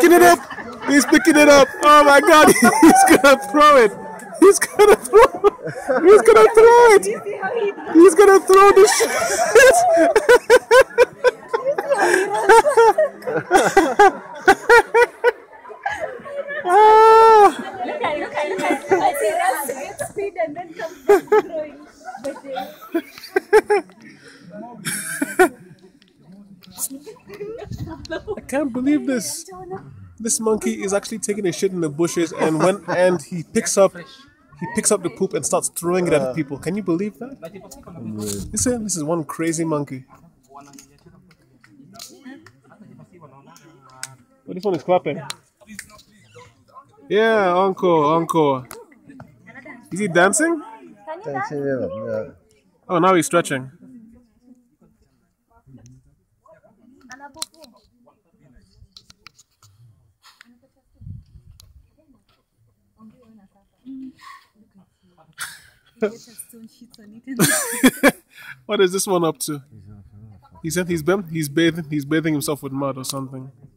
picking it up. He's picking it up. Oh my God! He's gonna throw it. He's gonna throw it. He's gonna throw it. He's gonna throw the shit. Look at I see runs with speed and then comes back throwing. I can't believe this. This monkey is actually taking a shit in the bushes, and he picks up the poop and starts throwing it at people. Can you believe that? This is one crazy monkey. Oh, this one is clapping. Yeah, encore. Is he dancing? Dancing, yeah. Oh, now he's stretching. What is this one up to? He said he's bathing himself with mud or something.